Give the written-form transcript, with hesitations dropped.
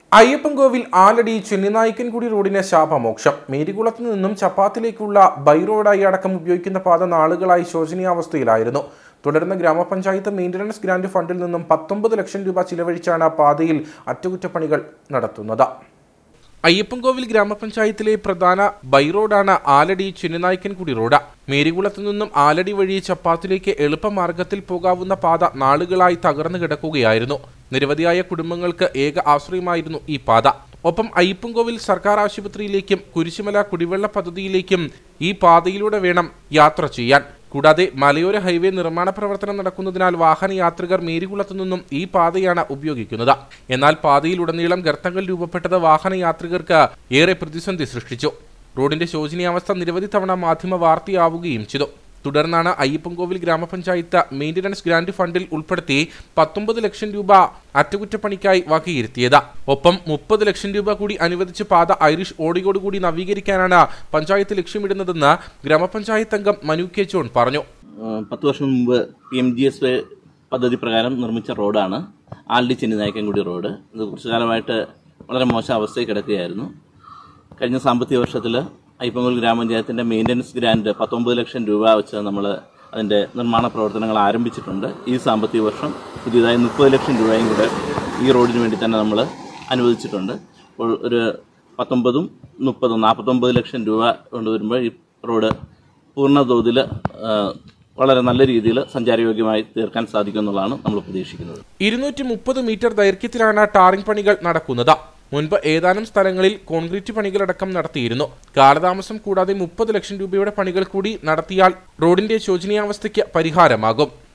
അയ്യപ്പൻകോവിൽ ആലടി ചെന്നിനായ്ക്കൻകുടി റോഡിന് ശാപമോക്ഷം. മേരികുളത്ത് നിന്നും ചപ്പാത്തിലേക്കുള്ള ബൈ റോഡായി അടക്കം ഉപയോഗിക്കുന്ന പാത നാളുകളായി ശോചനീയാവസ്ഥയിലായിരുന്നു. തുടർന്ന് ഗ്രാമപഞ്ചായത്ത് മെയിൻ്റനൻസ് ഗ്രാന്റ് ഫണ്ടിൽ നിന്നും 19 ലക്ഷം രൂപ ചിലവഴിച്ചാണ് പാതയിൽ അറ്റകുറ്റപ്പണികൾ നടത്തുന്നത്. അയ്യപ്പൻകോവിൽ ഗ്രാമപഞ്ചായത്തിലെ പ്രധാന ബൈ റോഡാണ് ആലടി ചെന്നിനായ്ക്കൻകുടി റോഡ്. മേരികുളത്ത് നിന്നും ആലടി വഴി ചപ്പാത്തിലേക്ക് എളുപ്പമാർഗത്തിൽ പോകാവുന്ന പാത നാളുകളായി തകർന്നു കിടക്കുകയായിരുന്നു. നിരവധിയായ കുടുംബങ്ങൾക്ക് ഏക ആശ്രയമായിരുന്നു ഈ പാത. ഒപ്പം അയ്യപ്പൻകോവിൽ സർക്കാർ ആശുപത്രിയിലേക്കും കുരിശുമല കുടിവെള്ള പദ്ധതിയിലേക്കും ഈ പാതയിലൂടെ വേണം യാത്ര ചെയ്യാൻ. കൂടാതെ മലയോര ഹൈവേ നിർമ്മാണ പ്രവർത്തനം നടക്കുന്നതിനാൽ വാഹനയാത്രികർ മേരികുളത്തു നിന്നും ഈ പാതയാണ് ഉപയോഗിക്കുന്നത്. എന്നാൽ പാതയിലുടനീളം ഗർത്തങ്ങൾ രൂപപ്പെട്ടത് വാഹനയാത്രികർക്ക് ഏറെ പ്രതിസന്ധി സൃഷ്ടിച്ചു. റോഡിന്റെ ശോചനീയാവസ്ഥ നിരവധി തവണ മാധ്യമ വാർത്തയാവുകയും ചെയ്തു. തുടർന്നാണ് അയ്യപ്പൻകോവിൽ ഗ്രാമപഞ്ചായത്ത് മെയിൻ്റനൻസ് ഗ്രാന്റ് ഫണ്ടിൽ ഉൾപ്പെടുത്തി 19 ലക്ഷം രൂപ അറ്റകുറ്റപ്പണിക്കായി വകയിരുത്തിയത്. ഒപ്പം 30 ലക്ഷം രൂപ കൂടി അനുവദിച്ച് പാത ഐറിഷ് ഓടിയോടുകൂടി നവീകരിക്കാനാണ് പഞ്ചായത്ത് ലക്ഷ്യമിടുന്നതെന്ന് ഗ്രാമപഞ്ചായത്ത് അംഗം മനു കെ ജോൺ പറഞ്ഞു. 10 വർഷം മുമ്പ് PMGSY പദ്ധതി പ്രകാരം നിർമ്മിച്ച റോഡാണ് ആലടി ചെന്നിനായ്ക്കൻകുടി റോഡ്. ഇത് കുറച്ചു കാലമായിട്ട് വളരെ മോശം അവസ്ഥയിൽ കിടക്കുകയായിരുന്നു. കഴിഞ്ഞ സാമ്പത്തിക വർഷത്തിൽ അയ്യപ്പൻകോവിൽ ഗ്രാമപഞ്ചായത്തിന്റെ മെയിൻ്റനൻസ് ഗ്രാന്റ് 19 ലക്ഷം രൂപ വെച്ച് നമ്മൾ അതിന്റെ നിർമ്മാണ പ്രവർത്തനങ്ങൾ ആരംഭിച്ചിട്ടുണ്ട്. ഈ സാമ്പത്തിക വർഷം പുതിയതായി 30 ലക്ഷം രൂപയും കൂടെ ഈ റോഡിന് വേണ്ടി തന്നെ നമ്മൾ അനുവദിച്ചിട്ടുണ്ട്. അപ്പോൾ ഒരു 19, 30, 49 ലക്ഷം രൂപ കൊണ്ടുവരുമ്പോൾ ഈ റോഡ് പൂർണ്ണതോതിൽ വളരെ നല്ല രീതിയിൽ സഞ്ചാരയോഗ്യമായി തീർക്കാൻ സാധിക്കുമെന്നുള്ളതാണ് നമ്മൾ പ്രതീക്ഷിക്കുന്നത്. 230 മീറ്റർ ദൈർഘ്യത്തിലാണ് ടാറിംഗ് പണികൾ നടക്കുന്നത്. മുൻപ് ഏതാനും സ്ഥലങ്ങളിൽ കോൺക്രീറ്റ് പണികളടക്കം നടത്തിയിരുന്നു. കാലതാമസം കൂടാതെ 30 ലക്ഷം രൂപയുടെ പണികൾ കൂടി നടത്തിയാൽ റോഡിന്റെ ശോചനീയാവസ്ഥയ്ക്ക് പരിഹാരമാകും.